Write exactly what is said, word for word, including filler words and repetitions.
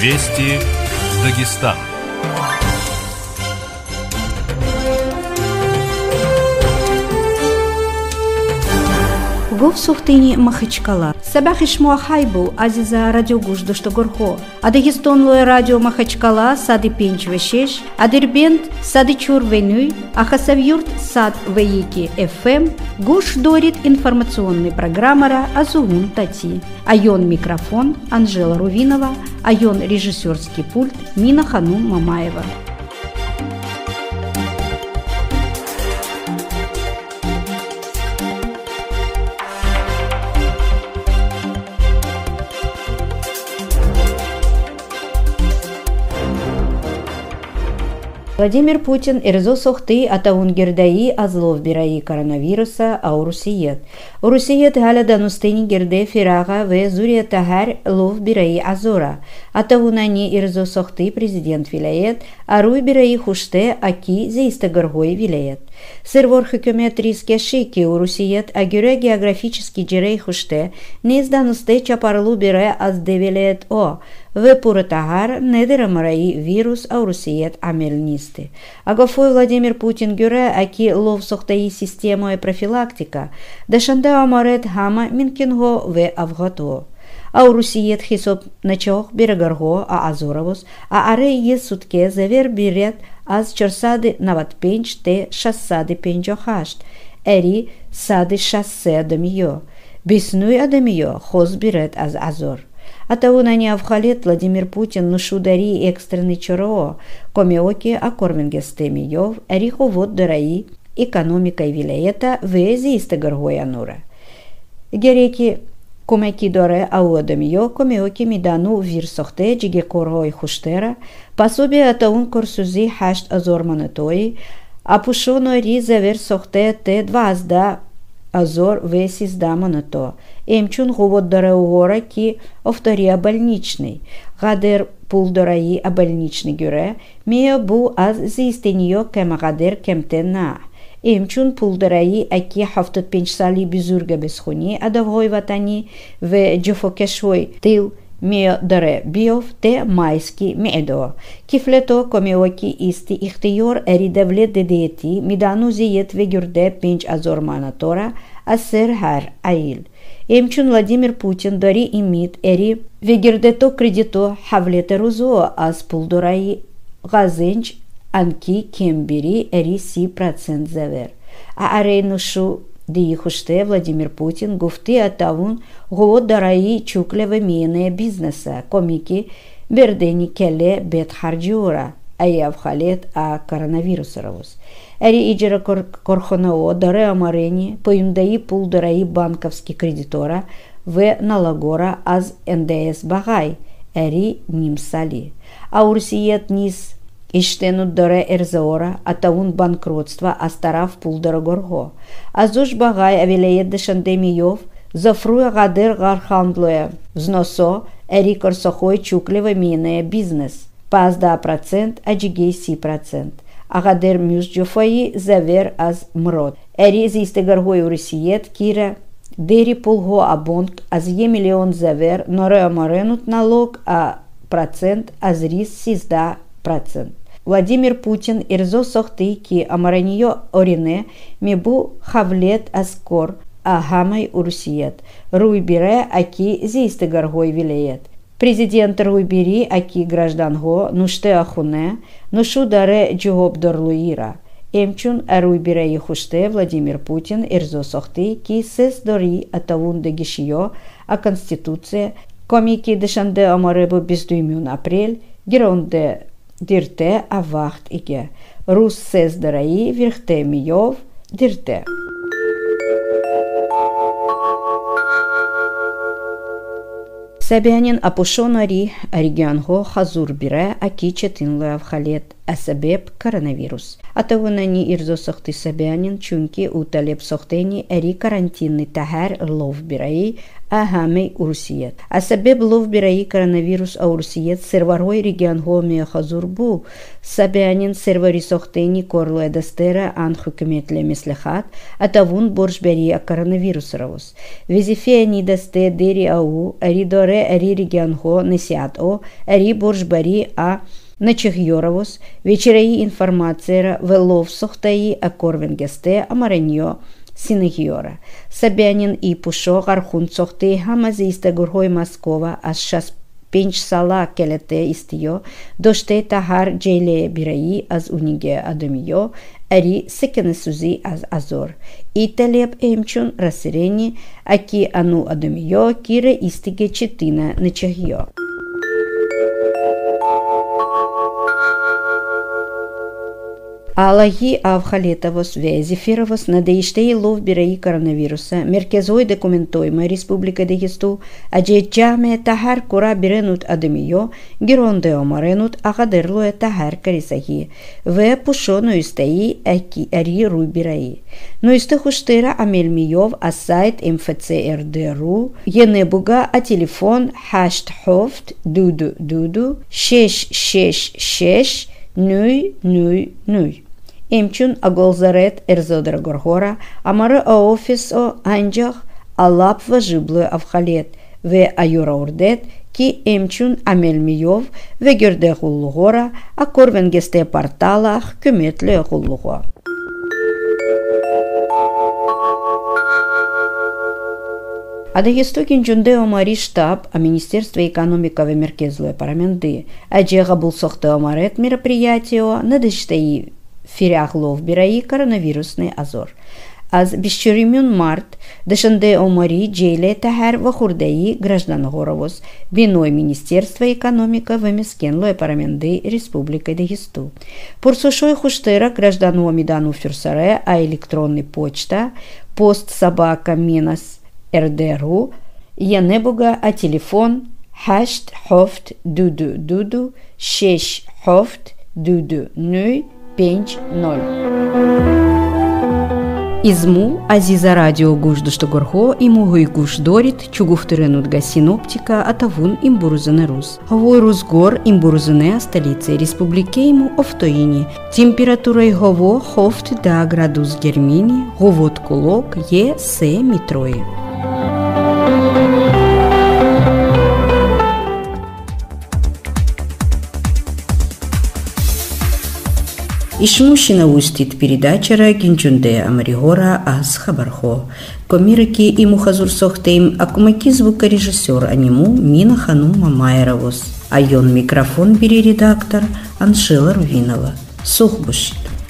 Вести Дагестан. Гов сухтыни Махачкала. Сабах ишмуа хайбу азиза радиогуш доштогорхо. А Дагестанлое радио Махачкала сады пенчве шеш, а Дербент сады чур венуй, а Хасавюрт сад веики эф эм, гуш дорит информационный программара Азугун Тати. Айон микрофон Анжела Рувинова, айон режиссерский пульт Нина Ханум Мамаева. Владимир Путин ирзо сохты атаун гердаи азлов бираи коронавируса аурусиет. Урусиет галя данустыни герде фирага ве зурия тахар лов бираи азора. Атаунани ирзо сохты президент вилает, аруй бираи хуште аки зейсте горгой вилает. Сырвор хükümet риске шики урусиет агюре географически джерей хуште нез данусте чапарлу бире аз девилет о. В Пуратагар недерамараи вирус аурусиет амельнисты. Агафой Владимир Путин гюре аки лов сохтаи система и профилактика, дашанде амарет хама минкинго в авгато. Аурусиет хисоп начох берегарго а азоровос, а аре ес сутке завер бирет аз чорсады нават пенч те шассады пенчохашт, эри сады шассе адамио. Биснуй адамио хоз бирет аз азор. А того на неавхалет Владимир Путин нушудари экстренный чоро, комеоки акормингестеми йов, эрихо вот дараи, экономикой вилаета вези истегаргоя нура. Гереки комеки доре ауадами йо, комеоки мидану вирсохте, джиге коргой хуштера, пособие атаун корсузи хашт азорманатои, а пушоно ри завер сохте те двазда азор весис даманато. Эмчун гувот дараугора ки овтория больничный. Гадер пулдораи а больничный гюре, мея бу аз зистеньо кема гадер кемтена. Эмчун пулдораи аки хафтат пенчсали бизурга бесхуни, а давгой ватани в джофокешвой тыл мея даре биов те майски медо. Кифлето комеоки исти ихтиор эридавлет дедети, мидану зиет вегюрде пенч азор манатора, асер хар аил. Эмчун Владимир Путин дари имит эри вегердето кредито хавлете рузо аз пулдораи газенч анки кембери эри си процент завер. А арейнушу ди хуште Владимир Путин гуфти атавун гуот дараи чуклеве миене бизнеса комики бердени келе бет харджура аяв халет а коронавирусаровус. Эри иджера корхонао даре амарени поюндаи пулдараи банковски кредитора в налогора аз эн дэ эс багай эри нимсали. А урсиет низ иштенут даре эрзаора атаун банкротства астарав пулдарагорго. Азуш багай авилеет дешандемиев зафруя гадер гархандлоя взносо эри корсохой чуклева мине бизнес. Пазда процент аджигей си процент. Агадер мюсджофаи завер аз мрот. Эри зисте гаргой урисиет кира дери полго абонг аз е миллион завер, норе амаренут налог а процент аз рис сизда процент. Владимир Путин ирзо сохты ки амараньо орине мебу хавлет аскор а хамай урсиет. Руйбире аки зисте гаргой вилеет. Президент Руйбери аки гражданго нуште ахуне нушу даре джугоб дорлуира. Эмчун Руйбире хуште Владимир Путин ирзо сохты ки сес дори атавун дегишио а конституция комики дешанде амаребу бездуймюн апрель геронде дирте а вахт иге. Рус сес дараи вирхте миев дирте. Сабянин апушонари регионго хазур бире аки четинлы авхалет асабеб коронавирус. Атавунани ирзо сохты Собянин чунки уталеп сохтени эри карантинный тахар лов бираи ахамей урсиет. Асабеб лов бираи коронавирус аурсиет серварой регион гомия хазурбу. Собянин сервари сохтени корлу эдастера ан хукуметле мислехат атавун боржбери а коронавирус равус. Визифе ни дасте дери ау эри доре эри регион го несиат о эри боржбери а Начихьоровус, вечераи информация велов сохтаи а корвенгесте амареньо синехьора. Собянин и пушо гархун сохты хамазиста гурхой Москова аж шас пенч сала келете истио, доште тахар джейле бираи аз униге адомио, ари секенесузи аз азор. И телеп эмчун расирени, аки ану адомио, кире истиге четина начихьо. Аллахи авхалетовос везефировос надеиштей лов бираи коронавируса мерkezой документойма Республика Дагесту аджеджаме тахар кура биренут адемио геронде омаренут ахадерлуе тахар карисахи ве пушону истеи аки ари ру бираи. Но исте хуштера амельмиев а сайт МФЦРДРУ енебуга а телефон хашт хофт дуду дуду шеш шеш шеш Нуй, нуй, нуй. Эмчун аголзарет эрзодра горгора, амары а офис о анджах, алап важиблы авхалет, ве аюра урдет, ки эмчун амельмиев, ве герде хуллугора, а корвенгесте порталах кюметле хуллугора. А Дагестокин джунде омари штаб, а Министерство экономики в мерkezлуе параменды, а джега был сохте омарет мероприятие, надештаи фиряхлов бираи коронавирусный азор. Аз бесчуримюн март, дешанде омари джейле тахар вахурдаи граждан горовос, биной Министерство экономики в мескенлуе параменды Республика Дагесту. Пурсушой хуштера граждану омидану фюрсаре, а электронный почта, пост собака минас РДРУ, янебуга а телефон хашт хофт дуду дуду шеш хофт дуду нуй пенч ноль. Изму Азиза радио гуш душтогорхо и мугуй гуш дорит чугуфтеренут га синоптика атавун имбурузене рус. Ховой русгор имбурузене столице республики ему офтоини. Температурой гово хофт да градус гермини, говот колок е се митрои. Ишмущина устит передачара гинчунде амаригора аз хабархо. Комирики и мухазур сохтейм акумаки звукорежиссер аниму Мина Ханум Мамайровос. А ён микрофон бери редактор Аншела Рувинова. Сухбушит.